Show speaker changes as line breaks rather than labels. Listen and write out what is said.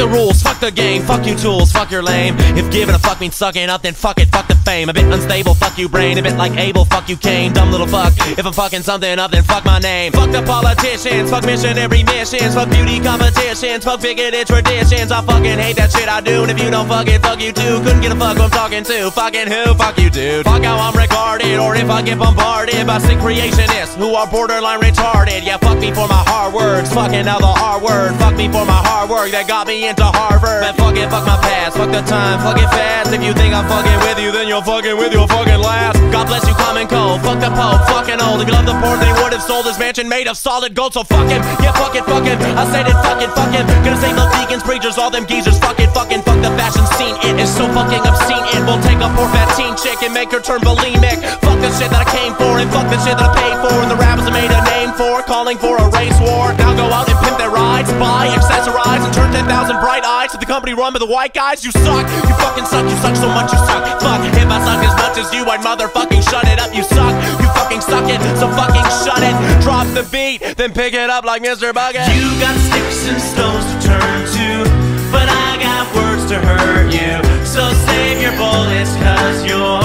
the rules, fuck the game, fuck you tools, fuck your lame. If giving a fuck means sucking up, then fuck it, fuck the fame. A bit unstable, fuck you brain, a bit like Abel, fuck you Cain. Dumb little fuck, if I'm fucking something up, then fuck my name. Fuck the politicians, fuck missionary missions, fuck beauty competitions, fuck bigoted traditions. I fucking hate that shit I do, and if you don't fuck it, fuck you too. Couldn't get a fuck who I'm talking to, fucking who, fuck you dude. Fuck how I'm regarded, or if I get bombarded by sick creationists who are borderline retarded. Yeah, fuck me for my hard words, fucking now the R word. Fuck me for my hard work that got me into Harvard. But fuck it, fuck my past, fuck the time, fuck it fast. If you think I'm fucking with you, then you're fucking with your fucking last. God bless you, common cold, fuck the Pope, fucking old. If you love the poor, they would have sold this mansion made of solid gold. So fuck him, yeah fuck it, fuck him. I said it, fuck him. Gonna save the vegans, preachers, all them geezers. Fuck it, fuck the fashion scene. It is so fucking obscene. It will take a poor fat teen chick and make her turn bulimic. Fuck the shit that I came for, and fuck the shit that I paid for, and the rappers I made a name for, calling for a race war. Now go out and pimp their rides, buy, accessorize, and turn 10,000 bright eyes to the company run by the white guys. You suck, you fucking suck, you suck so much, you suck. Fuck, if I suck as much as you, I'd motherfucking shut it up. You suck, you fucking suck it, so fucking shut it. Drop the beat, then pick it up like Mr. Bucket.
You got sticks and stones to turn to, but I got words to hurt you. So save your bullets, cause you're